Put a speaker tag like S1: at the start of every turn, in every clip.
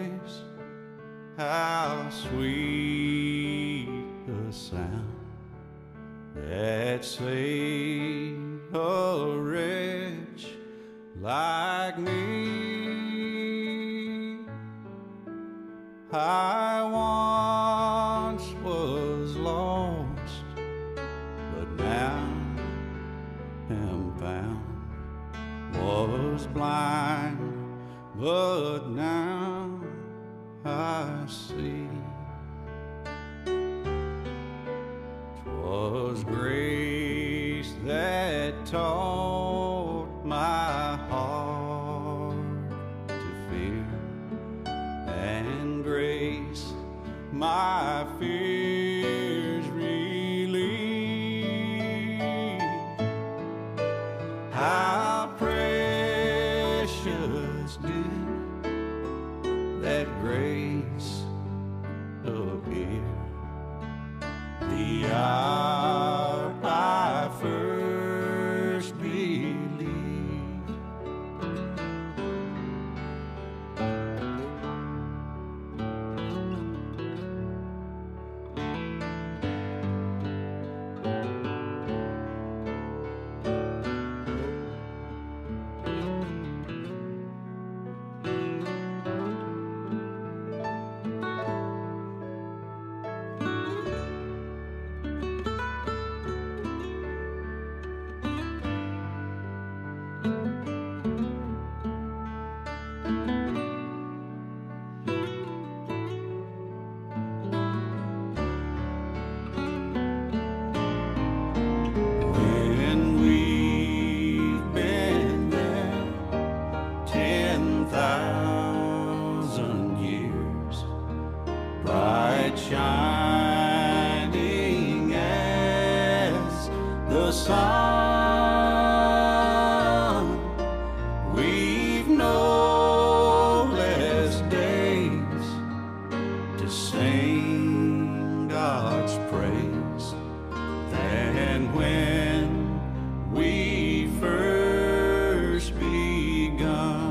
S1: grace, how sweet the sound that saved a wretch like me. I once was lost, but now am found. Was blind, but now I see. 'Twas grace that taught my heart to fear, and grace my fears relieved. How precious did that grace appear the hour I first believed. Bright shining as the sun, we've no less days to sing God's praise than when we first begun.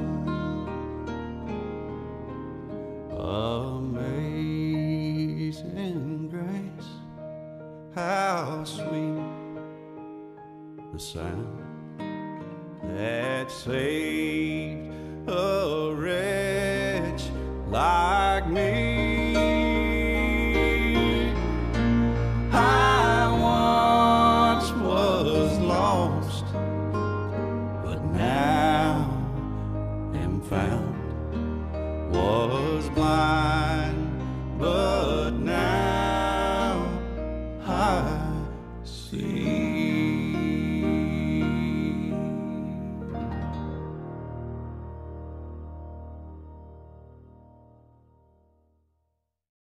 S1: Amazing grace, how sweet the sound that saved a wretch like me. I once was lost, but now am found. Was blind, but